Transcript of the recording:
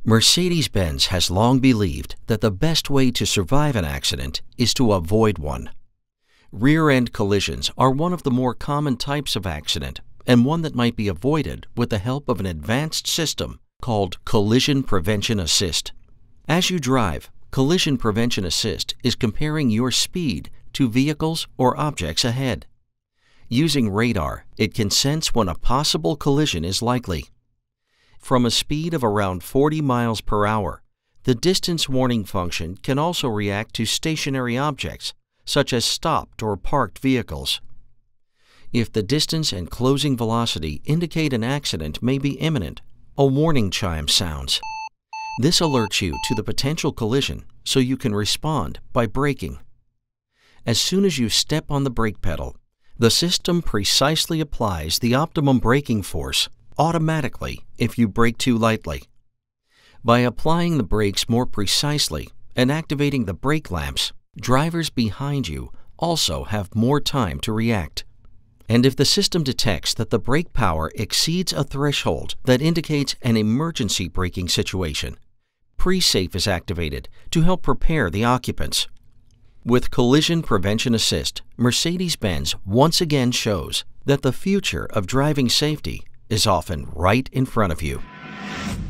Mercedes-Benz has long believed that the best way to survive an accident is to avoid one. Rear-end collisions are one of the more common types of accident and one that might be avoided with the help of an advanced system called Collision Prevention Assist. As you drive, Collision Prevention Assist is comparing your speed to vehicles or objects ahead. Using radar, it can sense when a possible collision is likely. From a speed of around 40 miles per hour, the distance warning function can also react to stationary objects, such as stopped or parked vehicles. If the distance and closing velocity indicate an accident may be imminent, a warning chime sounds. This alerts you to the potential collision so you can respond by braking. As soon as you step on the brake pedal, the system precisely applies the optimum braking force automatically if you brake too lightly. By applying the brakes more precisely and activating the brake lamps, drivers behind you also have more time to react. And if the system detects that the brake power exceeds a threshold that indicates an emergency braking situation, Pre-Safe is activated to help prepare the occupants. With Collision Prevention Assist, Mercedes-Benz once again shows that the future of driving safety is often right in front of you.